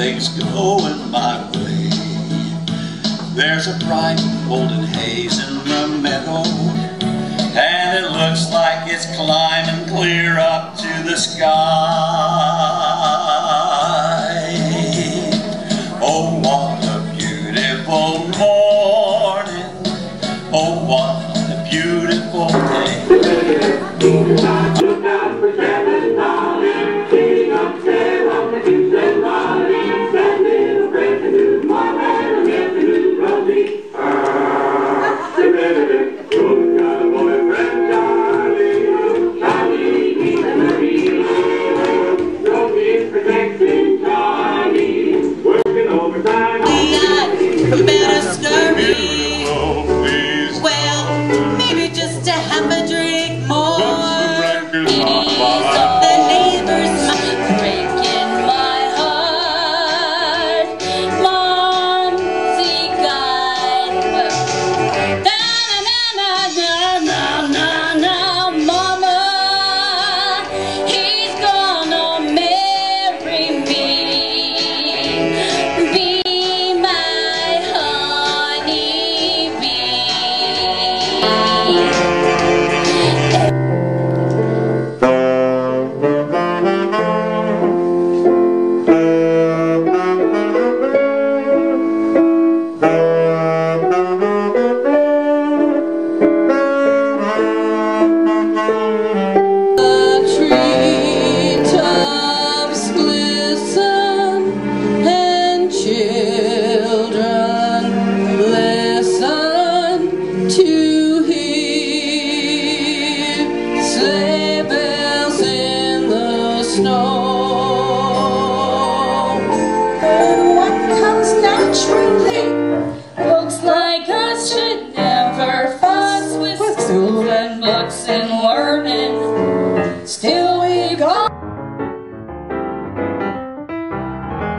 everything's going my way. There's a bright golden haze in the meadow, and it looks like it's climbing clear up to the sky. Oh, what a beautiful morning. Oh, what a beautiful day. Better scurry. Well, maybe just to have a drink more. Ease up the neighbors, breaking my heart. Momsy God, na na na na na na na, Mama, he's gonna marry me. Looks like us should never fuss with school and books and learning. Still we got